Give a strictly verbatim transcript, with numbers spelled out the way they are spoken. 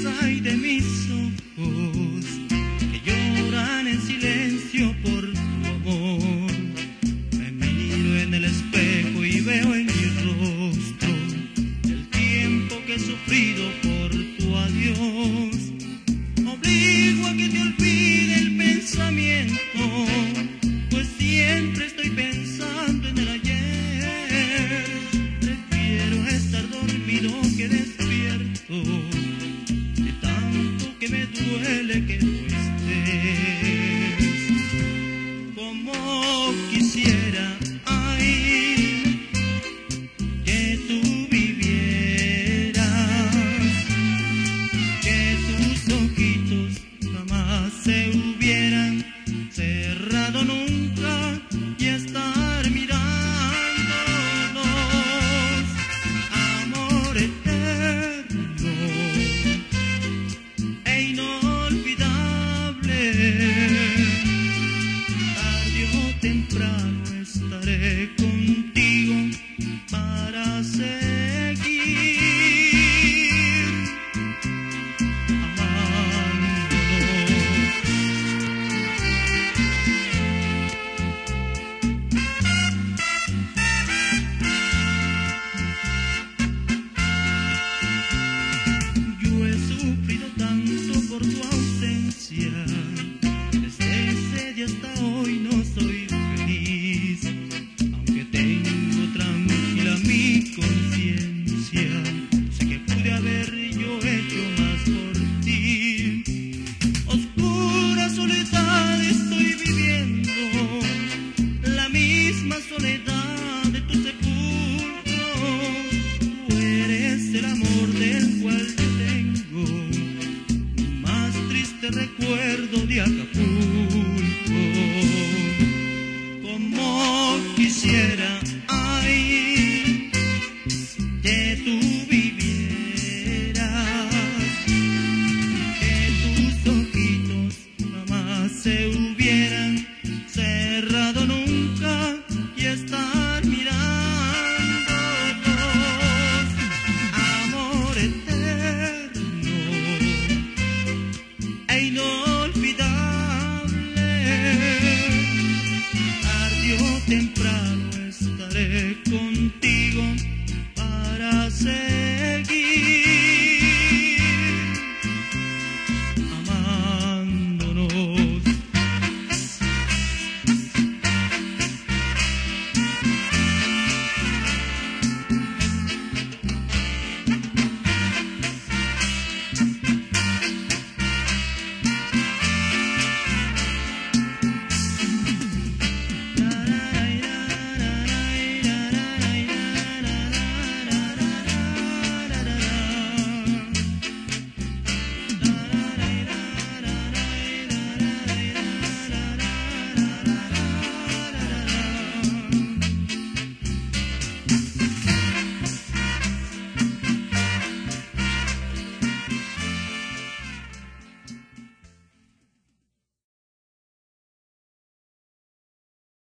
hay de mis ojos que lloran en silencio por tu amor? Me miro en el espejo y veo en mi rostro el tiempo que he sufrido por tu adiós. Obligo a que te olvide el pensamiento, pues siempre estoy pensando en el ayer. Prefiero estar dormido que despierto, de tanto que me duele que no estés. Como quisiera, ay, que tú vivieras, que tus ojitos jamás se hubieran cerrado nunca y estar mirándonos. Amor eterno e inolvidable, tarde o temprano estaré contigo para seguir amándonos. Yo he sufrido tanto por tu ausencia, desde ese día hasta hoy no soy feliz. Aunque tengo tranquila mi conciencia, sé que pude haber yo hecho más por ti. Oscura soledad estoy viviendo, la misma soledad de tu sepulcro. Tú eres el amor del cual yo tengo más triste recuerdo de Acapulco.